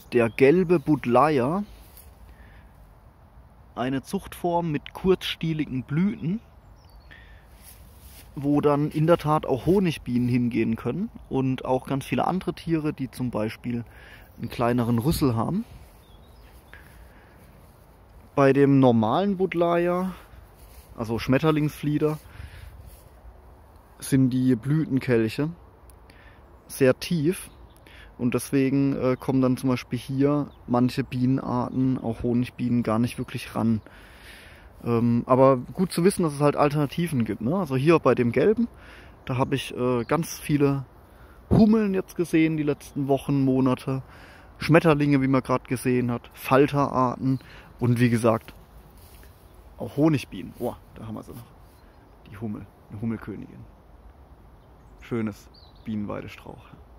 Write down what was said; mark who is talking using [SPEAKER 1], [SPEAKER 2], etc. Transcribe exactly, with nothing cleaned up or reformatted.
[SPEAKER 1] der gelbe Buddleia, eine Zuchtform mit kurzstieligen Blüten, wo dann in der Tat auch Honigbienen hingehen können und auch ganz viele andere Tiere, die zum Beispiel einen kleineren Rüssel haben. Bei dem normalen Buddleia, also Schmetterlingsflieder, sind die Blütenkelche sehr tief und deswegen äh, kommen dann zum Beispiel hier manche Bienenarten, auch Honigbienen, gar nicht wirklich ran. Ähm, aber gut zu wissen, dass es halt Alternativen gibt, ne? Also hier bei dem gelben, da habe ich äh, ganz viele Hummeln jetzt gesehen die letzten Wochen, Monate, Schmetterlinge, wie man gerade gesehen hat, Falterarten und wie gesagt auch Honigbienen. Oh, da haben wir sie noch. Die Hummel, eine Hummelkönigin. Schönes Bienenweidestrauch.